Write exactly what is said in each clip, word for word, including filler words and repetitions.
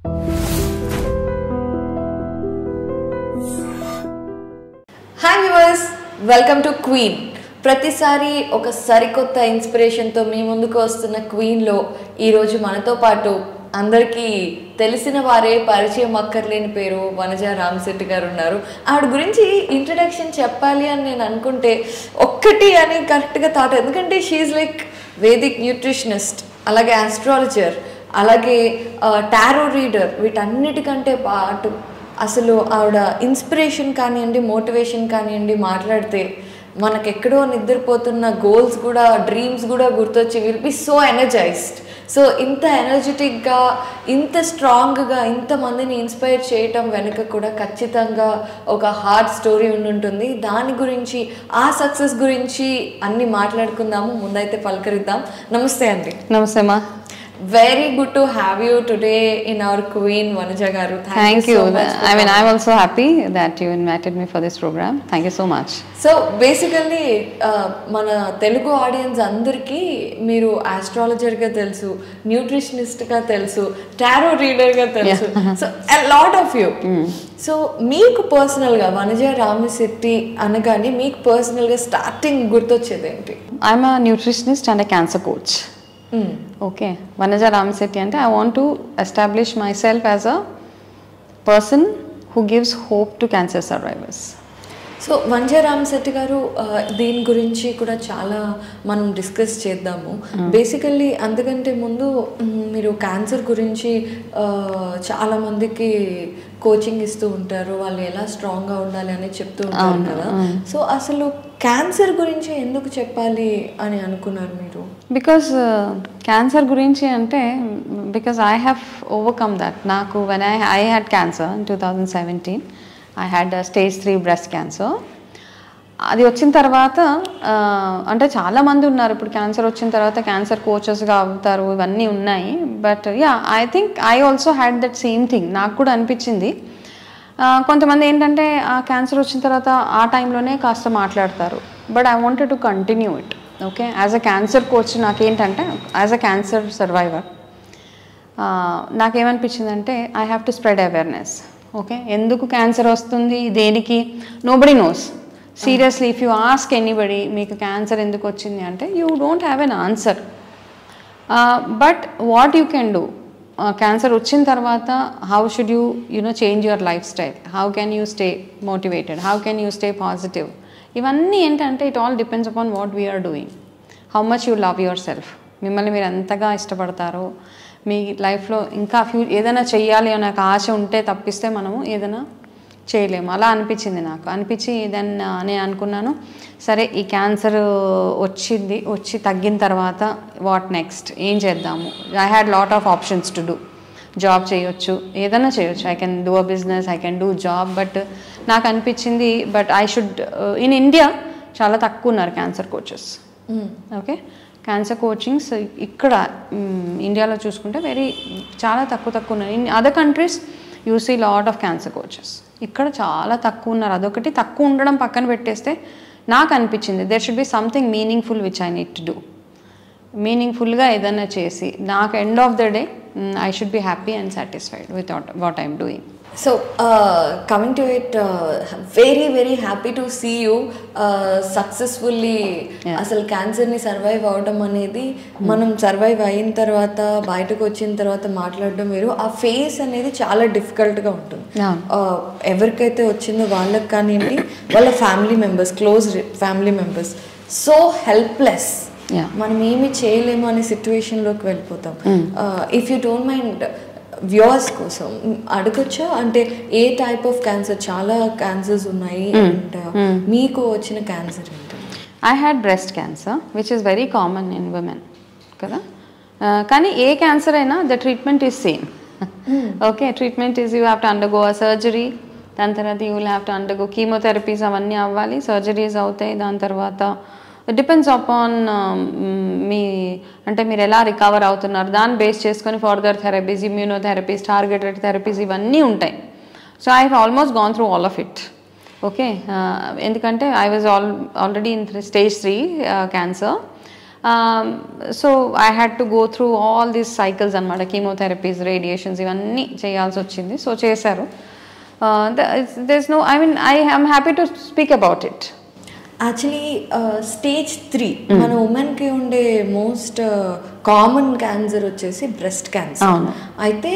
Hi viewers, welcome to queen. ప్రతిసారి ఒక సరికొత్త ఇన్స్పిరేషన్తో మీ ముందుకు వస్తున్న క్వీన్లో ఈరోజు మనతో పాటు అందరికీ తెలిసిన వారే, పరిచయం అక్కర్లేని పేరు వనజ రామశెట్టి గారు ఉన్నారు. ఆవిడ గురించి ఇంట్రడక్షన్ చెప్పాలి అని నేను అనుకుంటే ఒక్కటి అని కరెక్ట్గా థాట్, ఎందుకంటే షీఈ్ లైక్ వేదిక్ న్యూట్రిషనిస్ట్, అలాగే ఆస్ట్రాలజర్, అలాగే టారో రీడర్. వీటన్నిటికంటే పాటు అసలు ఆవిడ ఇన్స్పిరేషన్ కానివ్వండి, మోటివేషన్ కానివ్వండి మాట్లాడితే మనకెక్కడో నిద్రపోతున్న గోల్స్ కూడా, డ్రీమ్స్ కూడా గుర్తొచ్చి will be so energized. So ఇంత ఎనర్జెటిక్గా, ఇంత స్ట్రాంగ్గా ఇంతమందిని ఇన్స్పైర్ చేయటం వెనుక కూడా ఖచ్చితంగా ఒక హార్డ్ స్టోరీ ఉండుంటుంది. దాని గురించి, ఆ సక్సెస్ గురించి అన్నీ మాట్లాడుకుందాము. ముందైతే పలకరిద్దాం. నమస్తే అండి. నమస్తే మా. Very good to have you today in our Queen, Vanaja garu. Thank, Thank you. you. So much I mean, I'm also happy that you invited me for this program. Thank you so much. So basically, mana Telugu audience andarki meeru astrologer ga telusu, nutritionist ga telusu, tarot reader ga telusu. Yeah. So a lot of you. Mm. So meeku personal ga Vanaja Ramashetti anagani meeku personal ga starting gurtochedi enti? I'm a nutritionist and a cancer coach. Mm. Okay, Vanaja Ramashetti ante I want to establish myself as a person who gives hope to cancer survivors. So Vanaja Ramasetti గారు, దీని గురించి కూడా చాలా మనం discuss చేద్దాము. Basically అందుకంటే ముందు మీరు క్యాన్సర్ గురించి చాలామందికి కోచింగ్ ఇస్తూ ఉంటారు, వాళ్ళు ఎలా స్ట్రాంగ్గా ఉండాలి అని చెప్తూ ఉంటారు కదా. సో అసలు క్యాన్సర్ గురించి ఎందుకు చెప్పాలి అని అనుకున్నారు మీరు? బికాస్ క్యాన్సర్ గురించి అంటే because I have overcome that. నాకు when I I had cancer in two thousand seventeen. I had stage three breast cancer. అది వచ్చిన తర్వాత అంటే చాలామంది ఉన్నారు ఇప్పుడు క్యాన్సర్ వచ్చిన తర్వాత క్యాన్సర్ కోచెస్గా అవుతారు, ఇవన్నీ ఉన్నాయి. But ya, I think I also had that same thing. నాకు కూడా అనిపించింది. కొంతమంది ఏంటంటే ఆ క్యాన్సర్ వచ్చిన తర్వాత ఆ టైంలోనే కాస్త మాట్లాడతారు. But I wanted to continue it. Okay, as a cancer coach నాకేంటంటే, యాజ్ అ క్యాన్సర్ సర్వైవర్ నాకేమనిపించిందంటే I have to spread awareness. Okay, ఎందుకు క్యాన్సర్ వస్తుంది, దేనికి, nobody knows. Seriously, if you ask anybody మీకు క్యాన్సర్ ఎందుకు వచ్చింది అంటే you don't have an answer. But what you can do, cancer వచ్చిన తర్వాత how should you you know change your life style, how can you stay motivated, how can you stay positive. ఇవన్నీ ఏంటంటే it all depends upon what we are doing, how much you love yourself. మిమ్మల్ని మీరు ఎంతగా ఇష్టపడతారో, మీ లైఫ్లో ఇంకా few ఏదైనా చెయ్యాలి అనే ఒక ఆశ ఉంటే తప్పిస్తే మనము ఏదైనా చేయలేము. అలా అనిపించింది నాకు. అనిపించి దెన్ నేను అనుకున్నాను, సరే ఈ క్యాన్సర్ వచ్చింది, వచ్చి తగ్గిన తర్వాత వాట్ నెక్స్ట్, ఏం చేద్దాము. I had lot of options to do. Job చేయొచ్చు, ఏదైనా చేయొచ్చు. I can do a business, I can do job. But నాకు అనిపించింది but I should, in India చాలా తక్కువ ఉన్నారు cancer coaches. Okay, cancer coachings ఇక్కడ ఇండియాలో చూసుకుంటే వెరీ చాలా తక్కువ తక్కువ ఉన్నారు. In other countries you see lot of cancer coaches. ఇక్కడ చాలా తక్కువ ఉన్నారు. అదొకటి తక్కువ ఉండడం పక్కన పెట్టేస్తే నాకు అనిపించింది there should be something meaningful which I need to do. మీనింగ్ఫుల్గా ఏదైనా చేసి నాకు end of the day I should be happy and satisfied with what I'm doing. So uh, coming to it, uh, very very happy to see you uh, successfully. అసలు క్యాన్సర్ని survive అవడం అనేది, మనం survive అయిన తర్వాత బయటకు వచ్చిన తర్వాత మాట్లాడడం వేరు. ఆ ఫేస్ అనేది చాలా డిఫికల్ట్గా ఉంటుంది. ఎవరికైతే వచ్చిందో వాళ్ళకి కానివ్వండి, వాళ్ళ family members, close family members, so helpless, మనం ఏమి చేయలేము అనే సిచ్యువేషన్లోకి వెళ్ళిపోతాం. If you don't mind viewers కోసం అడగొచ్చా, అంటే ఏ టైప్ ఆఫ్ క్యాన్సర్, చాలా క్యాన్సర్స్ ఉన్నాయి, అండ్ మీకు వచ్చిన క్యాన్సర్ ఏంటి? I had breast cancer which is very common in women కదా. కానీ ఏ క్యాన్సర్ అయినా the treatment is same. Okay, treatment is you have to undergo a surgery, దాని తర్వాత you will have to undergo chemotherapies, అవన్నీ అవ్వాలి, surgeries అవుతాయి. దాని తర్వాత డిపెండ్స్ అపాన్ మీ అంటే మీరు ఎలా రికవర్ అవుతున్నారు దాన్ని బేస్ చేసుకొని further therapies, immunotherapies, targeted therapies ఇవన్నీ ఉంటాయి. So I have almost gone through all of it. Okay, ఎందుకంటే I was all already in stage three cancer. So I had to go through all these cycles అనమాట, chemotherapies, radiations ఇవన్నీ చేయాల్సి వచ్చింది. So చేశారు. There's no, I mean I I'm happy to speak about it. Actually stage three మన ఉమెన్కి ఉండే most common cancer వచ్చేసి breast cancer. అయితే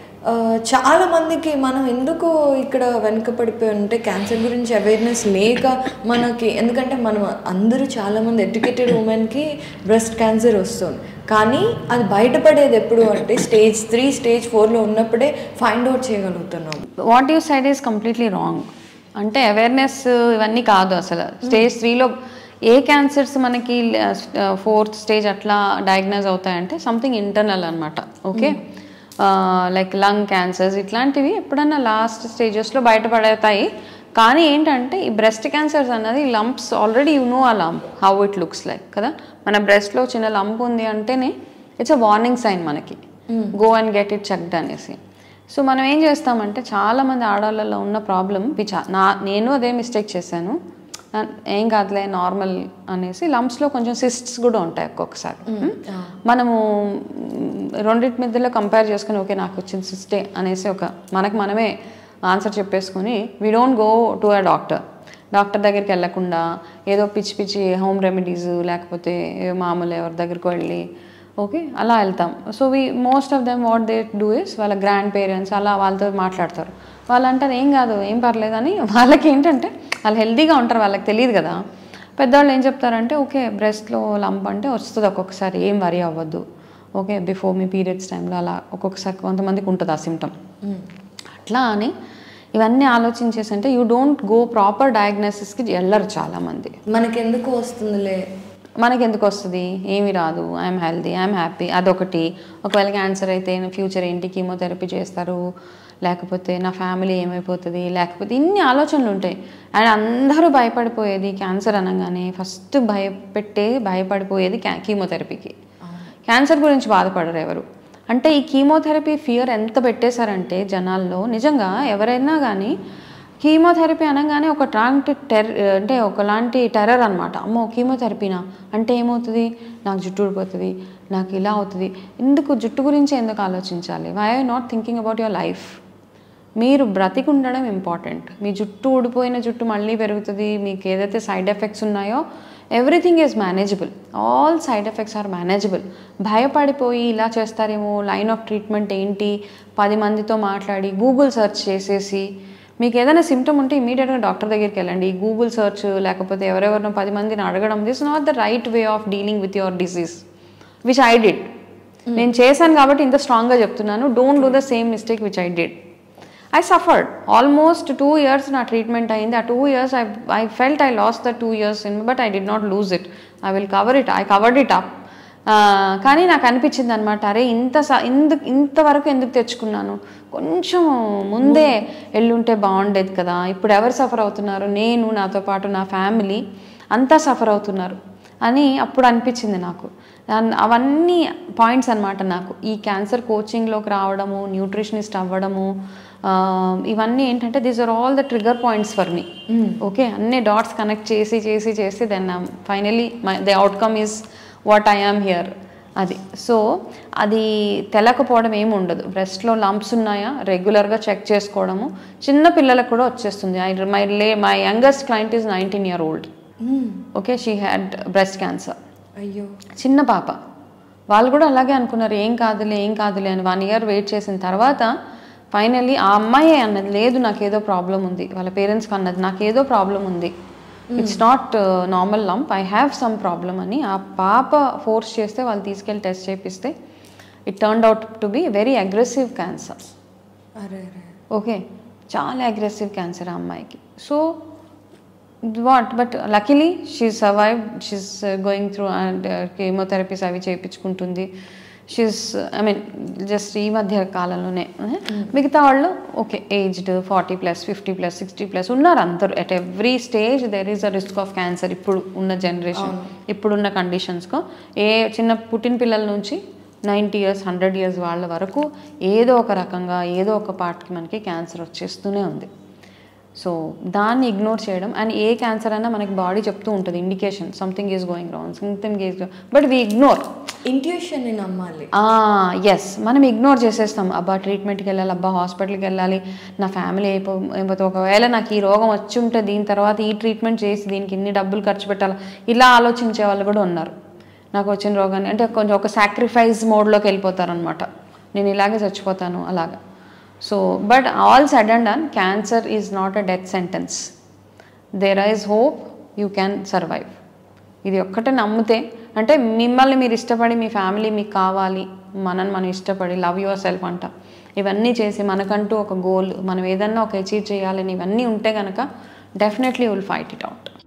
చాలా మందికి మనం ఎందుకు ఇక్కడ వెనుకపడిపోయి ఉంటే క్యాన్సర్ గురించి అవేర్నెస్ లేక మనకి, ఎందుకంటే మనం అందరూ చాలామంది ఎడ్యుకేటెడ్ ఉమెన్కి బ్రెస్ట్ క్యాన్సర్ వస్తుంది, కానీ అది బయటపడేది ఎప్పుడు అంటే స్టేజ్ త్రీ స్టేజ్ ఫోర్లో ఉన్నప్పుడే ఫైండ్ అవుట్ చేయగలుగుతున్నాం. What you said is completely wrong. అంటే అవేర్నెస్ ఇవన్నీ కాదు అసలు. స్టేజ్ త్రీలో ఏ క్యాన్సర్స్ మనకి ఫోర్త్ స్టేజ్ అట్లా డయాగ్నోజ్ అవుతాయంటే సంథింగ్ ఇంటర్నల్ అనమాట. ఓకే, లైక్ లంగ్ క్యాన్సర్స్ ఇట్లాంటివి ఎప్పుడన్నా లాస్ట్ స్టేజెస్లో బయటపడతాయి. కానీ ఏంటంటే ఈ బ్రెస్ట్ క్యాన్సర్స్ అన్నది లంప్స్, ఆల్రెడీ యూ నో ఆ lump how it looks like కదా. మన బ్రెస్ట్లో చిన్న లంప్ ఉంది అంటేనే ఇట్స్ అ వార్నింగ్ సైన్ మనకి, go and get it checked అనేసి. సో మనం ఏం చేస్తామంటే చాలామంది ఆడవాళ్ళలో ఉన్న ప్రాబ్లం విచ్ నా నేను అదే మిస్టేక్ చేశాను, ఏం కాదులే నార్మల్ అనేసి. లంప్స్లో కొంచెం సిస్ట్స్ కూడా ఉంటాయి ఒక్కొక్కసారి. మనము రెండింటి మధ్యలో కంపేర్ చేసుకుని ఓకే నాకు వచ్చిన సిస్టే అనేసి ఒక మనకు మనమే ఆన్సర్ చెప్పేసుకుని we don't go to a doctor. Doctor దగ్గరికి వెళ్ళకుండా ఏదో పిచ్చి పిచ్చి హోమ్ రెమెడీస్ లేకపోతే మామూలు ఎవరి దగ్గరికి వెళ్ళి ఓకే అలా వెళ్తాం. So we most of them what they do is వాళ్ళ గ్రాండ్ పేరెంట్స్ అలా వాళ్ళతో మాట్లాడతారు. వాళ్ళు అంటారు ఏం కాదు ఏం పర్లేదు అని. వాళ్ళకి ఏంటంటే వాళ్ళు హెల్తీగా ఉంటారు, వాళ్ళకి తెలియదు కదా. పెద్దవాళ్ళు ఏం చెప్తారంటే ఓకే బ్రెస్ట్లో లంప్ అంటే వస్తుంది ఒక్కొక్కసారి, ఏం వరీ అవ్వద్దు, ఓకే బిఫోర్ మీ పీరియడ్స్ టైంలో అలా ఒక్కొక్కసారి కొంతమందికి ఉంటుంది ఆ సిమ్టమ్. అట్లా అని ఇవన్నీ ఆలోచించేసి అంటే యూ డోంట్ గో ప్రాపర్ డయాగ్నోసిస్కి వెళ్ళరు చాలామంది. మనకెందుకు వస్తుందిలే, మనకెందుకు వస్తుంది, ఏమి రాదు, ఐఎమ్ హెల్దీ, ఐఎమ్ హ్యాపీ, అదొకటి. ఒకవేళ క్యాన్సర్ అయితే ఫ్యూచర్ ఏంటి, కీమోథెరపీ చేస్తారు, లేకపోతే నా ఫ్యామిలీ ఏమైపోతుంది, లేకపోతే ఇన్ని ఆలోచనలు ఉంటాయి. అండ్ అందరూ భయపడిపోయేది క్యాన్సర్ అనగానే ఫస్ట్ భయపెట్టే భయపడిపోయేది క్యా కీమోథెరపీకి. క్యాన్సర్ గురించి బాధపడరు ఎవరు. అంటే ఈ కీమోథెరపీ ఫియర్ ఎంత పెట్టేశారంటే జనాల్లో, నిజంగా ఎవరైనా కానీ కీమోథెరపీ అనగానే ఒక లాంటి టెర్ అంటే ఒకలాంటి టెర్రర్ అనమాట. అమ్మో కీమోథెరపీనా అంటే ఏమవుతుంది, నాకు జుట్టు ఊడిపోతుంది, నాకు ఇలా అవుతుంది. ఎందుకు జుట్టు గురించి ఎందుకు ఆలోచించాలి? Why are not thinking about your life? మీరు బ్రతికి ఉండడం ఇంపార్టెంట్. మీ జుట్టు ఊడిపోయిన జుట్టు మళ్ళీ పెరుగుతుంది, మీకు ఏదైతే సైడ్ ఎఫెక్ట్స్ ఉన్నాయో everything is manageable. All side effects are manageable. భయపడిపోయి ఇలా చేస్తారేమో, లైన్ ఆఫ్ ట్రీట్మెంట్ ఏంటి, పది మందితో మాట్లాడి గూగుల్ సెర్చ్ చేసేసి మీకు ఏదైనా సిమ్టమ్ ఉంటే ఇమీడియట్గా డాక్టర్ దగ్గరికి వెళ్ళండి. గూగుల్ సెర్చ్ లేకపోతే ఎవరెవరినో పది మందిని అడగడం, this not the right way of dealing with your disease which I did. నేను చేశాను కాబట్టి ఇంత స్ట్రాంగ్గా చెప్తున్నాను. Don't do the same mistake which I did. I suffered almost two years నా ట్రీట్మెంట్ అయింది. ఆ two years I I felt I lost the two years in but I did not lose it. I will cover it. I covered it up. కానీ నాకు అనిపించింది అనమాట, అరే ఇంత స ఇందుకు ఇంతవరకు ఎందుకు తెచ్చుకున్నాను, కొంచెం ముందే ఎల్లుంటే బాగుండేది కదా. ఇప్పుడు ఎవరు సఫర్ అవుతున్నారు, నేను, నాతో పాటు నా ఫ్యామిలీ అంతా సఫర్ అవుతున్నారు అని అప్పుడు అనిపించింది నాకు. అవన్నీ పాయింట్స్ అనమాట నాకు ఈ క్యాన్సర్ కోచింగ్లోకి రావడము, న్యూట్రిషనిస్ట్ అవ్వడము, ఇవన్నీ ఏంటంటే these are all the trigger points for me. Okay, అన్ని డాట్స్ కనెక్ట్ చేసి చేసి చేసి then finally my the outcome is what I am here. అది సో అది తెలకపోవడం ఏమి ఉండదు. బ్రెస్ట్లో లంప్స్ ఉన్నాయా రెగ్యులర్గా చెక్ చేసుకోవడము. చిన్న పిల్లలకు కూడా వచ్చేస్తుంది. ఐ మై లే my youngest client is nineteen year old. Okay, she had breast cancer. అయ్యో, చిన్న పాప. వాళ్ళు కూడా అలాగే అనుకున్నారు, ఏం కాదులే ఏం కాదులే అని. వన్ ఇయర్ వెయిట్ చేసిన తర్వాత ఫైనల్లీ ఆ అమ్మాయి అన్నది, లేదు నాకేదో ప్రాబ్లం ఉంది. వాళ్ళ పేరెంట్స్కి అన్నది, నాకేదో ప్రాబ్లం ఉంది, it's not normal lump, I have some problem అని ఆ పాప ఫోర్స్ చేస్తే వాళ్ళు తీసుకెళ్ళి టెస్ట్ చేపిస్తే it turned out to be very aggressive cancer. Okay, చాలా అగ్రెసివ్ క్యాన్సర్ ఆ అమ్మాయికి. So what but luckily she survive. She's going through and chemotherapies అవి చేయించుకుంటుంది. షీస్ ఐ మీన్ జస్ట్ ఈ మధ్య కాలంలోనే. మిగతా వాళ్ళు okay aged forty plus fifty plus sixty plus ఉన్నారు అందరూ. At every stage there is a risk of cancer. ఇప్పుడు ఉన్న జనరేషన్, ఇప్పుడున్న కండిషన్స్కో ఏ చిన్న పుట్టిన పిల్లల నుంచి నైంటీ ఇయర్స్ హండ్రెడ్ ఇయర్స్ వాళ్ళ వరకు ఏదో ఒక రకంగా ఏదో ఒక పార్ట్కి మనకి క్యాన్సర్ వచ్చేస్తూనే ఉంది. సో దాన్ని ఇగ్నోర్ చేయడం, అండ్ ఏ క్యాన్సర్ అయినా మనకి బాడీ చెప్తూ ఉంటుంది indication something is going wrong, something is, but we ignore. ఇంట్యూషన్ని నమ్మాలి. ఎస్, మనం ఇగ్నోర్ చేసేస్తాం. అబ్బా ట్రీట్మెంట్కి వెళ్ళాలి, అబ్బా హాస్పిటల్కి వెళ్ళాలి, నా ఫ్యామిలీ అయిపో అయిపోతే, ఒకవేళ నాకు ఈ రోగం వచ్చి ఉంటే దీని తర్వాత ఈ ట్రీట్మెంట్ చేసి దీనికి ఇన్ని డబ్బులు ఖర్చు పెట్టాలి, ఇలా ఆలోచించే వాళ్ళు కూడా ఉన్నారు. నాకు వచ్చిన రోగాన్ని అంటే కొంచెం ఒక సాక్రిఫైస్ మోడ్లోకి వెళ్ళిపోతారనమాట, నేను ఇలాగే చచ్చిపోతాను అలాగా. So but all said and done, cancer is not a death sentence. There is hope, you can survive. ఇది ఒక్కటే నమ్మితే, అంటే మిమ్మల్ని మీరు ఇష్టపడి, మీ ఫ్యామిలీ మీకు కావాలి, మనని మనం ఇష్టపడి, లవ్ యువర్ సెల్ఫ్ అంట, ఇవన్నీ చేసి మనకంటూ ఒక గోల్, మనం ఏదన్నా ఒక అచీవ్ చేయాలని ఇవన్నీ ఉంటే కనుక definitely will fight it out.